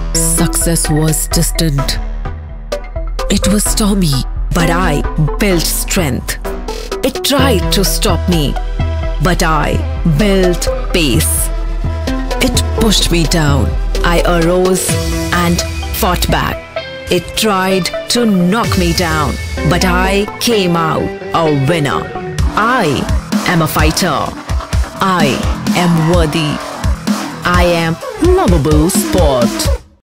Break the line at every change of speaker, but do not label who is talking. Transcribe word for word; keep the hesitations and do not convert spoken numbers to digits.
Success was distant. It was stormy, but I built strength. It tried to stop me, but I built pace. It pushed me down. I arose and fought back. It tried to knock me down, but I came out a winner. I am a fighter. I am worthy. I am Lovable Sport.